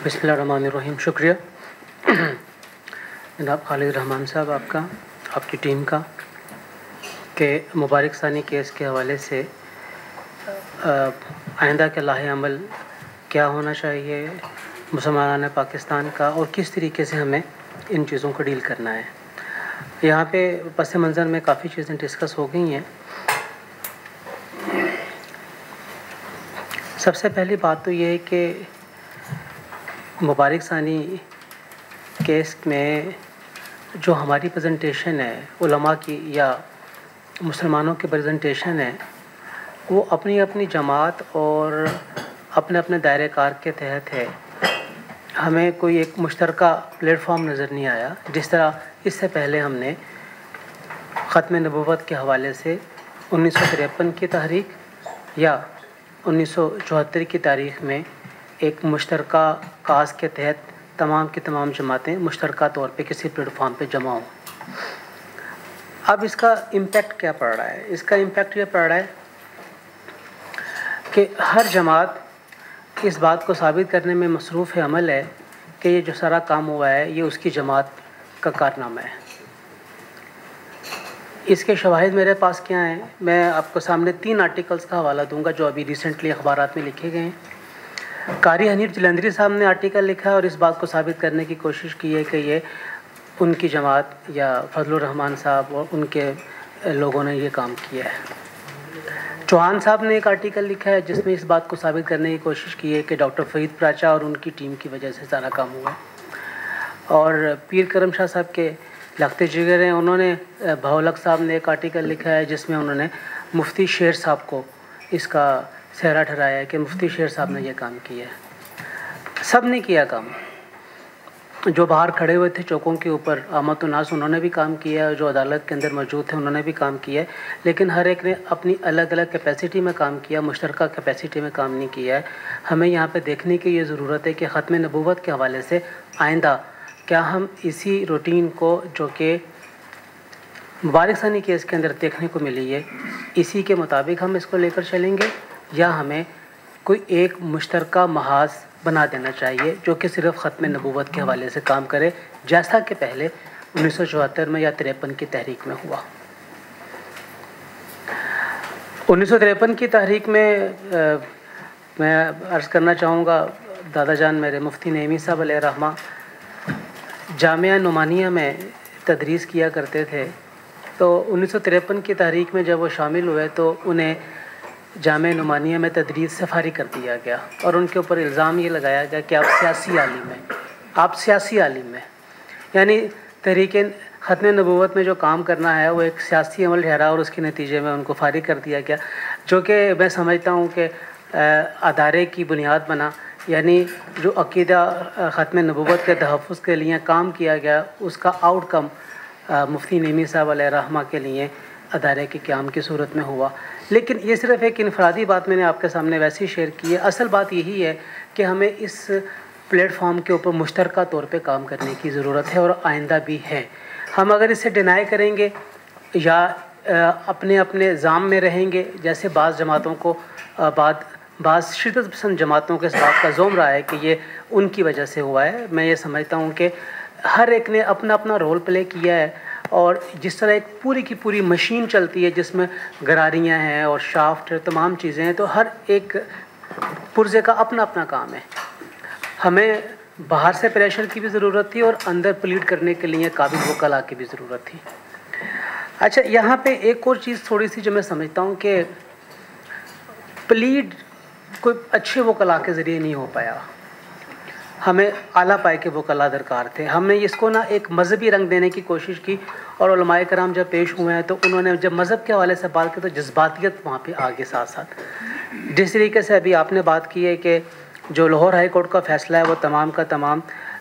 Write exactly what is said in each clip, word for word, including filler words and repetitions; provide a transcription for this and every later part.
بسم اللہ الرحمن الرحیم. شکریہ جناب خالد رحمان صاحب آپ کا، آپ کی ٹیم کا، کہ مبارک ثانی کیس کے حوالے سے آئندہ کے لاہ عمل کیا ہونا چاہیے مسلمانان پاکستان کا، اور کس طریقے سے ہمیں ان چیزوں کو ڈیل کرنا ہے. یہاں پہ پس منظر میں کافی چیزیں ڈسکس ہو گئی ہیں. سب سے پہلی بات تو یہ ہے کہ مبارک ثانی کیس میں جو ہماری پریزنٹیشن ہے علماء کی یا مسلمانوں کی پریزنٹیشن ہے، وہ اپنی اپنی جماعت اور اپنے اپنے دائرۂ کار کے تحت ہے. ہمیں کوئی ایک مشترکہ پلیٹ فارم نظر نہیں آیا. جس طرح اس سے پہلے ہم نے ختم نبوت کے حوالے سے انیس سو تریپن کی تحریک یا انیس سو چوہتر کی تاریخ میں ایک مشترکہ کاز کے تحت تمام کی تمام جماعتیں مشترکہ طور پہ کسی پلیٹ فارم پہ جمع ہوں. اب اس کا امپیکٹ کیا پڑ رہا ہے؟ اس کا امپیکٹ یہ پڑ رہا ہے کہ ہر جماعت اس بات کو ثابت کرنے میں مصروف عمل ہے کہ یہ جو سارا کام ہوا ہے یہ اس کی جماعت کا کارنامہ ہے. اس کے شواہد میرے پاس کیا ہیں؟ میں آپ کو سامنے تین آرٹیکلز کا حوالہ دوں گا جو ابھی ریسنٹلی اخبارات میں لکھے گئے ہیں. قاری حنیف جلندری صاحب نے آرٹیکل لکھا ہے اور اس بات کو ثابت کرنے کی کوشش کی ہے کہ یہ ان کی جماعت یا فضل الرحمان صاحب اور ان کے لوگوں نے یہ کام کیا ہے. چوہان صاحب نے ایک آرٹیکل لکھا ہے جس میں اس بات کو ثابت کرنے کی کوشش کی ہے کہ ڈاکٹر فرید پراچا اور ان کی ٹیم کی وجہ سے سارا کام ہوا. اور پیر کرم شاہ صاحب کے لخت جگر ہیں، انہوں نے بھاولک صاحب نے ایک آرٹیکل لکھا ہے جس میں انہوں نے مفتی شیر صاحب کو اس کا سہرا ٹھہرایا ہے کہ مفتی شیر صاحب نے یہ کام کیا ہے. سب نے کیا کام. جو باہر کھڑے ہوئے تھے چوکوں کے اوپر آمد و ناز، انہوں نے بھی کام کیا ہے، اور جو عدالت کے اندر موجود تھے انہوں نے بھی کام کیا ہے. لیکن ہر ایک نے اپنی الگ الگ کیپیسٹی میں کام کیا، مشترکہ کیپیسٹی میں کام نہیں کیا ہے. ہمیں یہاں پہ دیکھنے کی یہ ضرورت ہے کہ ختم نبوت کے حوالے سے آئندہ کیا ہم اسی روٹین کو جو کہ مبارک ثانی کیس کے اندر دیکھنے کو ملی ہے اسی کے مطابق ہم اس کو لے کر چلیں گے، یا ہمیں کوئی ایک مشترکہ محاذ بنا دینا چاہیے جو کہ صرف ختم نبوت کے حوالے سے کام کرے، جیسا کہ پہلے انیس سو چوہتر میں یا تریپن کی تحریک میں ہوا. انیس سو تریپن کی تحریک میں میں عرض کرنا چاہوں گا، دادا جان میرے مفتی نعیمی صاحب علیہ رحمہ جامعہ نعمانیہ میں تدریس کیا کرتے تھے. تو انیس سو تریپن کی تحریک میں جب وہ شامل ہوئے تو انہیں جامعہ نعمانیہ میں تدریس سے فارغ کر دیا گیا، اور ان کے اوپر الزام یہ لگایا گیا کہ آپ سیاسی عالم ہیں. آپ سیاسی عالم ہیں، یعنی تحریک ختم نبوت میں جو کام کرنا ہے وہ ایک سیاسی عمل ٹھہرا، اور اس کے نتیجے میں ان کو فارغ کر دیا گیا، جو کہ میں سمجھتا ہوں کہ ادارے کی بنیاد بنا. یعنی جو عقیدہ ختم نبوت کے تحفظ کے لیے کام کیا گیا اس کا آؤٹ کم مفتی نعیمی صاحب علیہ رحمہ کے لیے ادارے کے قیام کی صورت میں ہوا. لیکن یہ صرف ایک انفرادی بات میں نے آپ کے سامنے ویسے ہی شیئر کی ہے. اصل بات یہی ہے کہ ہمیں اس پلیٹ فارم کے اوپر مشترکہ طور پہ کام کرنے کی ضرورت ہے، اور آئندہ بھی ہے. ہم اگر اسے ڈینائی کریں گے یا اپنے اپنے ذام میں رہیں گے، جیسے بعض جماعتوں کو بعد بعض شدت پسند جماعتوں کے اس بات کا زوم رہا ہے کہ یہ ان کی وجہ سے ہوا ہے، میں یہ سمجھتا ہوں کہ ہر ایک نے اپنا اپنا رول پلے کیا ہے. اور جس طرح ایک پوری کی پوری مشین چلتی ہے جس میں گراریاں ہیں اور شافٹ تمام چیزیں ہیں، تو ہر ایک پرزے کا اپنا اپنا کام ہے. ہمیں باہر سے پریشر کی بھی ضرورت تھی اور اندر پلیڈ کرنے کے لیے قابل وکلاء کی بھی ضرورت تھی. اچھا، یہاں پہ ایک اور چیز تھوڑی سی جو میں سمجھتا ہوں کہ پلیڈ کوئی اچھے وکلاء کے ذریعے نہیں ہو پایا. ہمیں اعلیٰ پائے کے وکلاء درکار تھے. ہم نے اس کو نا ایک مذہبی رنگ دینے کی کوشش کی، اور علماء کرام جب پیش ہوئے ہیں تو انہوں نے جب مذہب کے حوالے سے بات کی تو جذباتیت وہاں پہ آگے ساتھ ساتھ. جس طریقے سے ابھی آپ نے بات کی ہے کہ جو لاہور ہائی کورٹ کا فیصلہ ہے وہ تمام کا تمام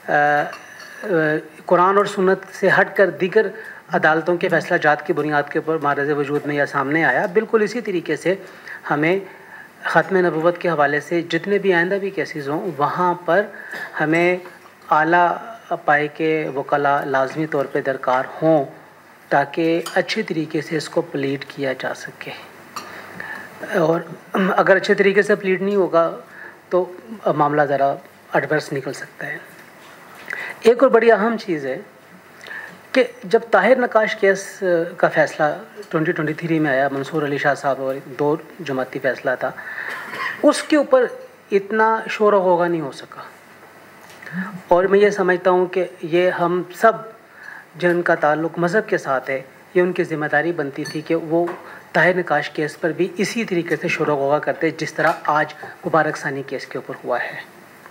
قرآن اور سنت سے ہٹ کر دیگر عدالتوں کے فیصلہ جات کی بنیاد کے اوپر معرض وجود میں یا سامنے آیا. بالکل اسی طریقے سے ہمیں ختم نبوت کے حوالے سے جتنے بھی آئندہ بھی کیسز ہوں وہاں پر ہمیں اعلیٰ پائے کے وکلاء لازمی طور پہ درکار ہوں تاکہ اچھے طریقے سے اس کو پلیڈ کیا جا سکے. اور اگر اچھے طریقے سے پلیڈ نہیں ہوگا تو معاملہ ذرا ایڈورس نکل سکتا ہے۔ ایک اور بڑی اہم چیز ہے کہ جب طاہر نقاش کیس کا فیصلہ ٹوئنٹی ٹوئنٹی تھری میں آیا، منصور علی شاہ صاحب اور دو جماعتی فیصلہ تھا، اس کے اوپر اتنا شور و غوغا نہیں ہو سکا، اور میں یہ سمجھتا ہوں کہ یہ ہم سب جن کا تعلق مذہب کے ساتھ ہے، یہ ان کی ذمہ داری بنتی تھی کہ وہ طاہر نقاش کیس پر بھی اسی طریقے سے شور و غوغا کرتے جس طرح آج مبارک ثانی کیس کے اوپر ہوا ہے۔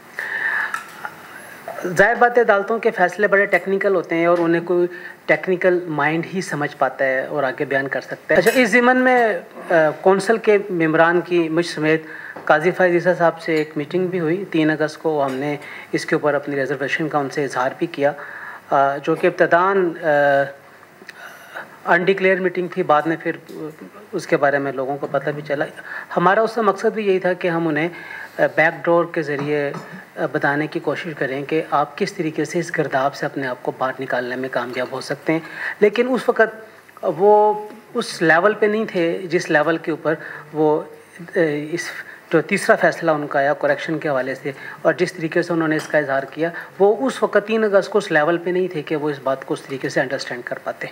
ظاہر بات ہے عدالتوں کے فیصلے بڑے ٹیکنیکل ہوتے ہیں اور انہیں کوئی ٹیکنیکل مائنڈ ہی سمجھ پاتا ہے اور آگے بیان کر سکتا ہے۔ اچھا، اس ضمن میں کونسل کے ممبران کی مجھ سمیت قاضی فائز عیسیٰ صاحب سے ایک میٹنگ بھی ہوئی تین اگست کو، ہم نے اس کے اوپر اپنی ریزرویشن کا ان سے اظہار بھی کیا، جو کہ ابتداً انڈکلیئر میٹنگ تھی، بعد میں پھر اس کے بارے میں لوگوں کو پتہ بھی چلا۔ ہمارا اس کا مقصد بھی یہی تھا کہ ہم انہیں بیک ڈور کے ذریعے بتانے کی کوشش کریں کہ آپ کس طریقے سے اس گرداب سے اپنے آپ کو باہر نکالنے میں کامیاب ہو سکتے ہیں، لیکن اس وقت وہ اس لیول پہ نہیں تھے جس لیول کے اوپر وہ اس جو تیسرا فیصلہ ان کا آیا کریکشن کے حوالے سے، اور جس طریقے سے انہوں نے اس کا اظہار کیا، وہ اس وقت تین اگست کو اس لیول پہ نہیں تھے کہ وہ اس بات کو اس طریقے سے انڈرسٹینڈ کر پاتے۔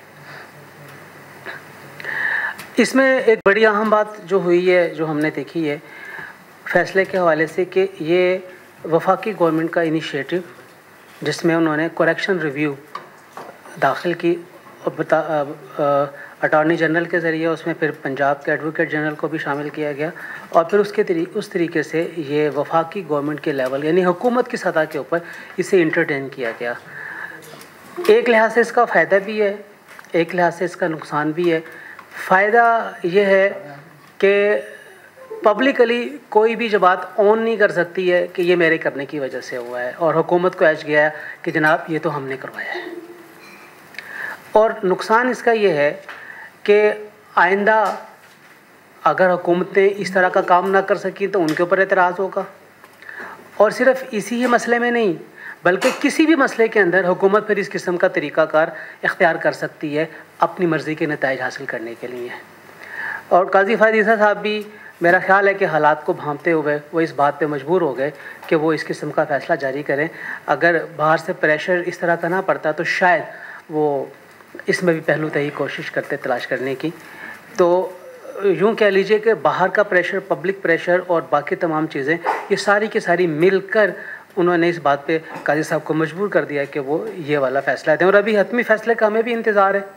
اس میں ایک بڑی اہم بات جو ہوئی ہے، جو ہم نے دیکھی ہے فیصلے کے حوالے سے، کہ یہ وفاقی گورنمنٹ کا انیشیٹو جس میں انہوں نے کریکشن ریویو داخل کی، اور بتا اٹارنی جنرل کے ذریعے اس میں پھر پنجاب کے ایڈوکیٹ جنرل کو بھی شامل کیا گیا، اور پھر اس کے اس طریقے سے یہ وفاقی گورنمنٹ کے لیول یعنی حکومت کی سطح کے اوپر اسے انٹرٹین کیا گیا۔ ایک لحاظ سے اس کا فائدہ بھی ہے، ایک لحاظ سے اس کا نقصان بھی ہے۔ فائدہ یہ ہے کہ پبلکلی کوئی بھی جماعت اون نہیں کر سکتی ہے کہ یہ میرے کرنے کی وجہ سے ہوا ہے، اور حکومت کو ایج گیا ہے کہ جناب یہ تو ہم نے کروایا ہے۔ اور نقصان اس کا یہ ہے کہ آئندہ اگر حکومتیں اس طرح کا کام نہ کر سکیں تو ان کے اوپر اعتراض ہوگا، اور صرف اسی ہی مسئلے میں نہیں بلکہ کسی بھی مسئلے کے اندر حکومت پھر اس قسم کا طریقہ کار اختیار کر سکتی ہے اپنی مرضی کے نتائج حاصل کرنے کے لیے۔ اور قاضی فائز عیسیٰ صاحب بھی میرا خیال ہے کہ حالات کو بھانپتے ہوئے وہ اس بات پہ مجبور ہو گئے کہ وہ اس قسم کا فیصلہ جاری کریں۔ اگر باہر سے پریشر اس طرح کا نہ پڑتا تو شاید وہ اس میں بھی پہلو تہی کوشش کرتے تلاش کرنے کی۔ تو یوں کہہ لیجئے کہ باہر کا پریشر، پبلک پریشر اور باقی تمام چیزیں، یہ ساری کی ساری مل کر انہوں نے اس بات پہ قاضی صاحب کو مجبور کر دیا کہ وہ یہ والا فیصلہ دیں، اور ابھی حتمی فیصلے کا ہمیں بھی انتظار ہے۔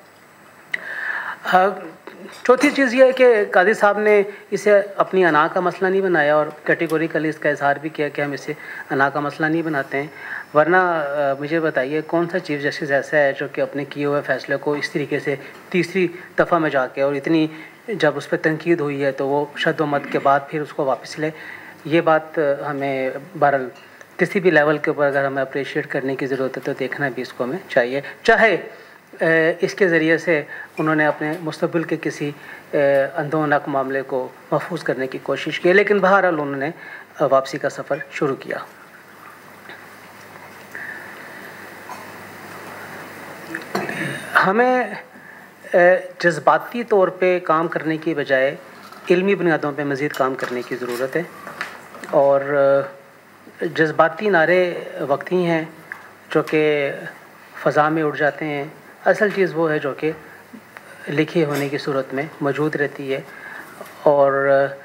چوتھی چیز یہ ہے کہ قاضی صاحب نے اسے اپنی انا کا مسئلہ نہیں بنایا، اور کیٹیگوریکلی اس کا اظہار بھی کیا کہ ہم اسے انا کا مسئلہ نہیں بناتے ہیں، ورنہ مجھے بتائیے کون سا چیف جسٹس ایسا ہے جو کہ اپنے کیے ہوئے فیصلے کو اس طریقے سے تیسری دفعہ میں جا کے، اور اتنی جب اس پہ تنقید ہوئی ہے تو وہ شد و مد کے بعد پھر اس کو واپس لے۔ یہ بات ہمیں بہرحال کسی بھی لیول کے اوپر اگر ہمیں اپریشیٹ کرنے کی ضرورت ہے تو دیکھنا بھی اس کو ہمیں چاہیے، چاہے اس کے ذریعے سے انہوں نے اپنے مستقبل کے کسی اندھو نک معاملے کو محفوظ کرنے کی کوشش کی، لیکن بہرحال انہوں نے واپسی کا سفر شروع کیا۔ ہمیں جذباتی طور پہ کام کرنے کی بجائے علمی بنیادوں پہ مزید کام کرنے کی ضرورت ہے، اور جذباتی نعرے وقتی ہیں جو کہ فضا میں اڑ جاتے ہیں، اصل چیز وہ ہے جو کہ لکھے ہونے کی صورت میں موجود رہتی ہے۔ اور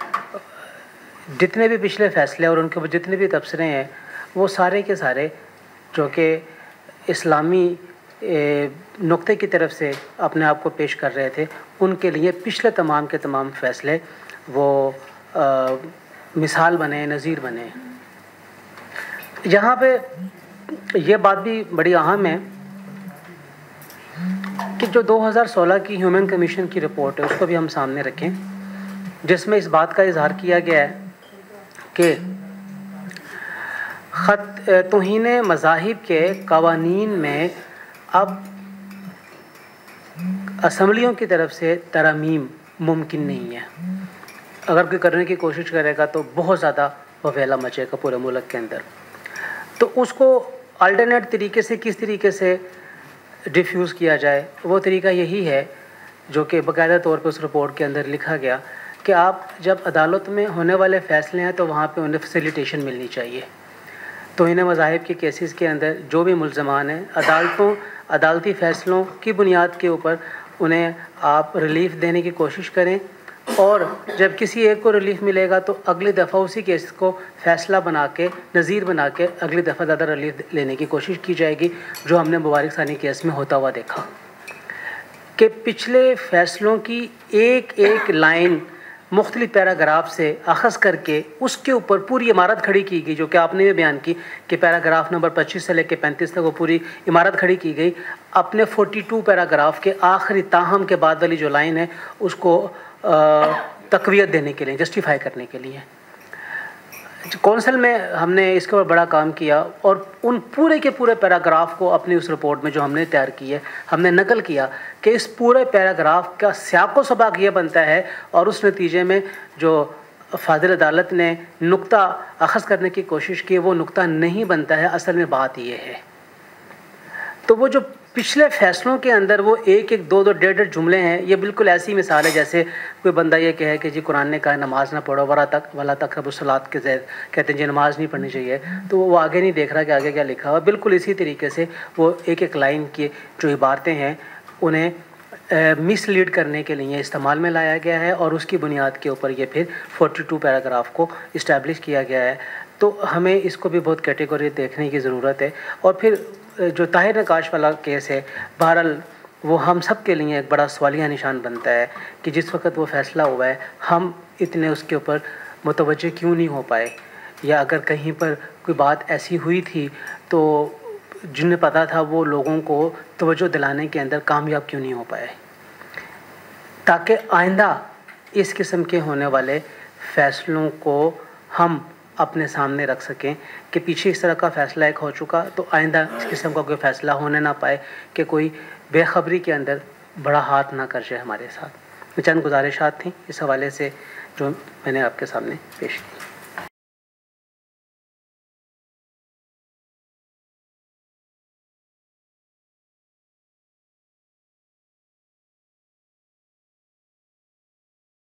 جتنے بھی پچھلے فیصلے اور ان کے جتنے بھی تبصرے ہیں وہ سارے کے سارے جو کہ اسلامی نقطے کی طرف سے اپنے آپ کو پیش کر رہے تھے، ان کے لیے پچھلے تمام کے تمام فیصلے وہ مثال بنے، نظیر بنے۔ یہاں پہ یہ بات بھی بڑی اہم ہے کہ جو دو ہزار سولہ کی ہیومن کمیشن کی رپورٹ ہے اس کو بھی ہم سامنے رکھیں، جس میں اس بات کا اظہار کیا گیا ہے کہ خط توہین مذاہب کے قوانین میں اب اسمبلیوں کی طرف سے ترامیم ممکن نہیں ہے۔ اگر کوئی کرنے کی کوشش کرے گا تو بہت زیادہ وویلا مچے گا پورے ملک کے اندر۔ تو اس کو الٹرنیٹ طریقے سے کس طریقے سے ڈیفیوز کیا جائے، وہ طریقہ یہی ہے جو کہ باقاعدہ طور پہ اس رپورٹ کے اندر لکھا گیا کہ آپ جب عدالت میں ہونے والے فیصلے ہیں تو وہاں پہ انہیں فیسیلیٹیشن ملنی چاہیے، توہین مذاہب کے کیسز کے اندر جو بھی ملزمان ہیں عدالتوں عدالتی فیصلوں کی بنیاد کے اوپر انہیں آپ ریلیف دینے کی کوشش کریں، اور جب کسی ایک کو ریلیف ملے گا تو اگلی دفعہ اسی کیس کو فیصلہ بنا کے نظیر بنا کے اگلی دفعہ زیادہ ریلیف لینے کی کوشش کی جائے گی، جو ہم نے مبارک ثانی کیس میں ہوتا ہوا دیکھا کہ پچھلے فیصلوں کی ایک ایک لائن مختلف پیراگراف سے اخذ کر کے اس کے اوپر پوری عمارت کھڑی کی گئی، جو کہ آپ نے بھی بیان کی کہ پیراگراف نمبر پچیس سے لے کے پینتیس تک وہ پوری عمارت کھڑی کی گئی اپنے فورٹی ٹو پیراگراف کے آخری تاہم کے بعد والی جو لائن ہے اس کو تقویت دینے کے لیے، جسٹیفائی کرنے کے لیے۔ کونسل میں ہم نے اس کے اوپر بڑا کام کیا اور ان پورے کے پورے پیراگراف کو اپنی اس رپورٹ میں جو ہم نے تیار کی ہے ہم نے نقل کیا کہ اس پورے پیراگراف کا سیاق و سباق یہ بنتا ہے، اور اس نتیجے میں جو فاضل عدالت نے نقطہ اخذ کرنے کی کوشش کی وہ نقطہ نہیں بنتا ہے، اصل میں بات یہ ہے۔ تو وہ جو پچھلے فیصلوں کے اندر وہ ایک ایک دو دو ڈیڑھ ڈیڑھ جملے ہیں، یہ بالکل ایسی مثال ہے جیسے کوئی بندہ یہ کہے کہ جی قرآن نے کہا نماز نہ پڑھو ولا تک ولا تقربوا الصلاۃ کے زید کہتے ہیں جی نماز نہیں پڑھنی چاہیے، تو وہ آگے نہیں دیکھ رہا کہ آگے کیا لکھا ہوا۔ بالکل اسی طریقے سے وہ ایک ایک لائن کی جو عبارتیں ہیں انہیں مس لیڈ کرنے کے لیے استعمال میں لایا گیا ہے، اور اس کی بنیاد کے اوپر یہ پھر فورٹی ٹو پیراگراف کو اسٹیبلش کیا گیا ہے۔ تو ہمیں اس کو بھی بہت کیٹیگری دیکھنے کی ضرورت ہے۔ اور پھر جو طاہر نقاش والا کیس ہے، بہرحال وہ ہم سب کے لیے ایک بڑا سوالیہ نشان بنتا ہے کہ جس وقت وہ فیصلہ ہوا ہے ہم اتنے اس کے اوپر متوجہ کیوں نہیں ہو پائے، یا اگر کہیں پر کوئی بات ایسی ہوئی تھی تو جنہیں پتہ تھا وہ لوگوں کو توجہ دلانے کے اندر کامیاب کیوں نہیں ہو پائے، تاکہ آئندہ اس قسم کے ہونے والے فیصلوں کو ہم اپنے سامنے رکھ سکیں کہ پیچھے اس طرح کا فیصلہ ایک ہو چکا تو آئندہ اس قسم کا کوئی فیصلہ ہونے نہ پائے کہ کوئی بے خبری کے اندر بڑا ہاتھ نہ کر جائے ہمارے ساتھ۔ چند گزارشات تھیں اس حوالے سے جو میں نے آپ کے سامنے پیش کی۔